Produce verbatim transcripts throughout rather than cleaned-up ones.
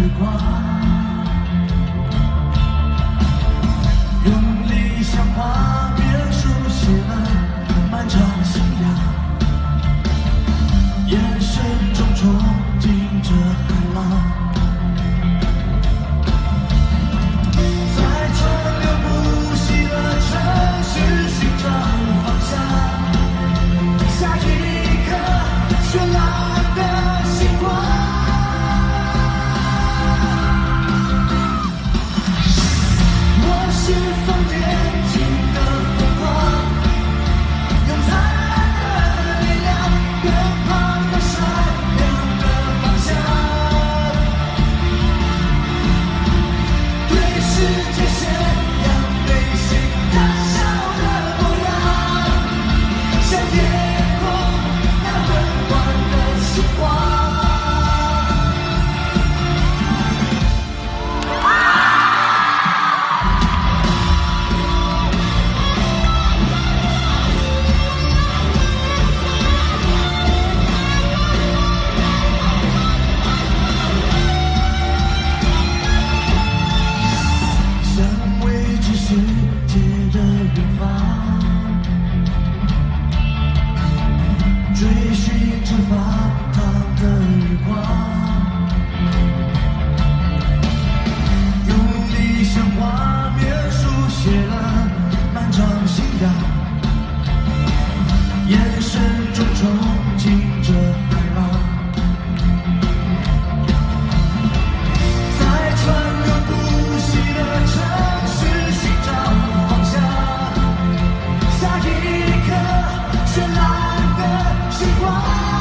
光，用理想画面书写了漫长信仰，眼神中憧憬着海浪。 追寻着发烫的日光，用理想画面书写了漫长信仰，眼神中憧憬着海浪，在川流不息的城市寻找方向，下一刻绚烂的星光，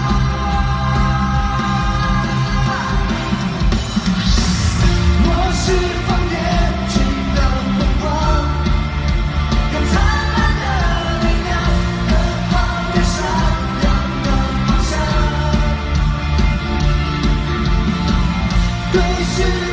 我释放年轻的疯狂，用灿烂的力量奔跑在闪亮的方向，对世